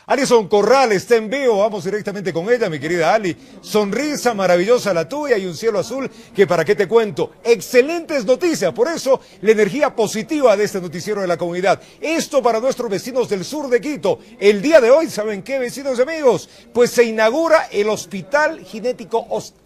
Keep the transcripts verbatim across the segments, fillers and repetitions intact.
Alison Corral está en vivo, vamos directamente con ella, mi querida Ali. Sonrisa maravillosa la tuya y un cielo azul que para qué te cuento. Excelentes noticias, por eso la energía positiva de este noticiero de la comunidad. Esto para nuestros vecinos del sur de Quito. El día de hoy, ¿saben qué, vecinos y amigos? Pues se inaugura el Hospital Ginético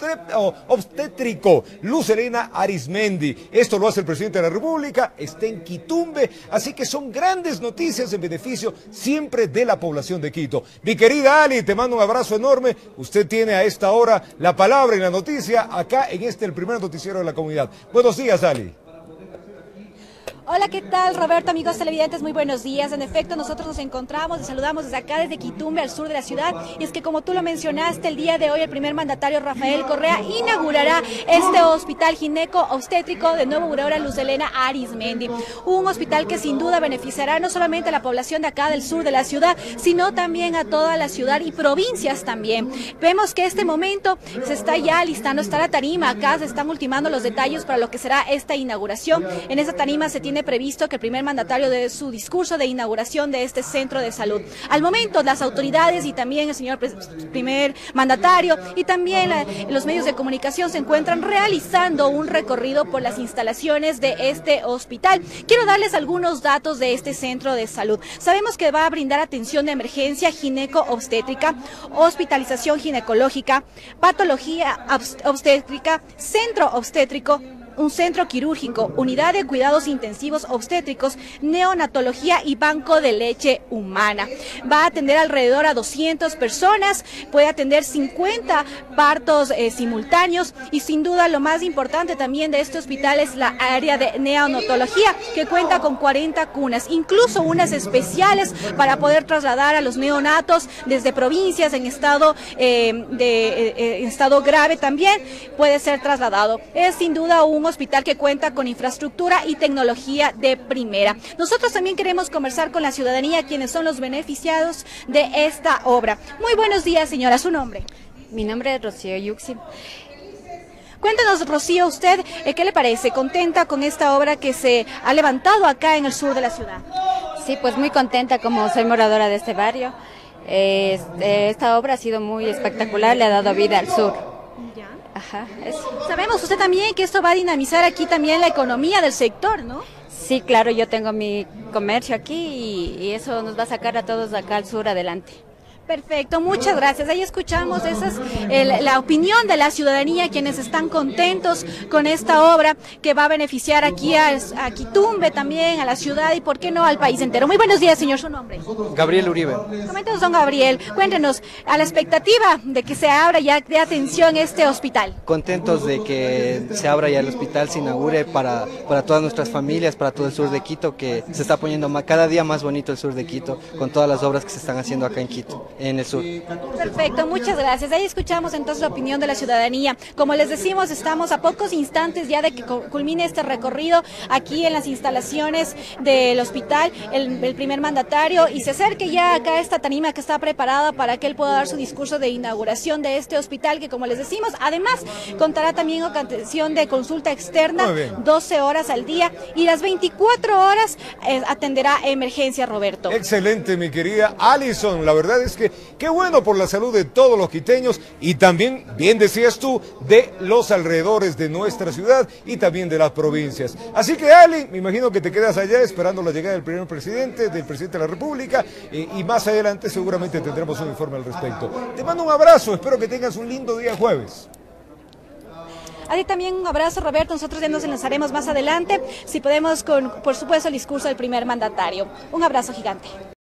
Obstétrico Luz Helena Arizmendi. Esto lo hace el presidente de la República, está en Quitumbe, así que son grandes noticias en beneficio siempre de la población de Quito. Mi querida Ali, te mando un abrazo enorme. Usted tiene a esta hora la palabra y la noticia acá en este, el primer noticiero de la comunidad. Buenos días, Ali. Hola, ¿qué tal, Roberto? Amigos televidentes, muy buenos días. En efecto, nosotros nos encontramos y saludamos desde acá, desde Quitumbe, al sur de la ciudad. Y es que, como tú lo mencionaste, el día de hoy el primer mandatario, Rafael Correa, inaugurará este hospital gineco-obstétrico de Nuevo Aurora Luz Helena Arizmendi. Un hospital que sin duda beneficiará no solamente a la población de acá del sur de la ciudad, sino también a toda la ciudad y provincias también. Vemos que este momento se está ya alistando, está la tarima. Acá se están ultimando los detalles para lo que será esta inauguración. En esta tarima se tiene previsto que el primer mandatario dé su discurso de inauguración de este centro de salud. Al momento, las autoridades y también el señor primer mandatario y también la, los medios de comunicación se encuentran realizando un recorrido por las instalaciones de este hospital. Quiero darles algunos datos de este centro de salud. Sabemos que va a brindar atención de emergencia gineco-obstétrica, hospitalización ginecológica, patología obstétrica, centro obstétrico, un centro quirúrgico, unidad de cuidados intensivos obstétricos, neonatología y banco de leche humana. Va a atender alrededor a doscientas personas, puede atender cincuenta partos eh, simultáneos y sin duda lo más importante también de este hospital es la área de neonatología que cuenta con cuarenta cunas, incluso unas especiales para poder trasladar a los neonatos desde provincias en estado, eh, de, eh, en estado grave también puede ser trasladado. Es sin duda un Un hospital que cuenta con infraestructura y tecnología de primera. Nosotros también queremos conversar con la ciudadanía, quienes son los beneficiados de esta obra. Muy buenos días, señora. ¿Su nombre? Mi nombre es Rocío Yuxi. Cuéntanos, Rocío, ¿usted eh, qué le parece? ¿Contenta con esta obra que se ha levantado acá en el sur de la ciudad? Sí, pues muy contenta, como soy moradora de este barrio. Eh, esta obra ha sido muy espectacular, le ha dado vida al sur. Ya. Ajá, eso. Sabemos usted también que esto va a dinamizar aquí también la economía del sector, ¿no? Sí, claro, yo tengo mi comercio aquí y, y eso nos va a sacar a todos acá al sur adelante. Perfecto, muchas gracias. Ahí escuchamos esas, el, la opinión de la ciudadanía, quienes están contentos con esta obra que va a beneficiar aquí a, a Quitumbe también, a la ciudad y por qué no al país entero. Muy buenos días, señor, ¿su nombre? Gabriel Uribe. Coméntanos, don Gabriel, cuéntenos, a la expectativa de que se abra ya de atención este hospital. Contentos de que se abra ya el hospital, se inaugure para, para todas nuestras familias, para todo el sur de Quito, que se está poniendo más, cada día más bonito el sur de Quito, con todas las obras que se están haciendo acá en Quito, en el sur. Perfecto, muchas gracias. Ahí escuchamos entonces la opinión de la ciudadanía. Como les decimos, estamos a pocos instantes ya de que culmine este recorrido aquí en las instalaciones del hospital, el, el primer mandatario, y se acerque ya acá esta tarima que está preparada para que él pueda dar su discurso de inauguración de este hospital, que como les decimos, además contará también con atención de consulta externa, doce horas al día, y las veinticuatro horas eh, atenderá emergencia, Roberto. Excelente, mi querida Alison. La verdad es que qué bueno por la salud de todos los quiteños y también, bien decías tú, de los alrededores de nuestra ciudad y también de las provincias. Así que, Ali, me imagino que te quedas allá esperando la llegada del primer presidente, del presidente de la República, eh, y más adelante seguramente tendremos un informe al respecto. Te mando un abrazo, espero que tengas un lindo día jueves. A ti también un abrazo, Roberto. Nosotros ya nos enlazaremos más adelante, si podemos, con, por supuesto, el discurso del primer mandatario. Un abrazo gigante.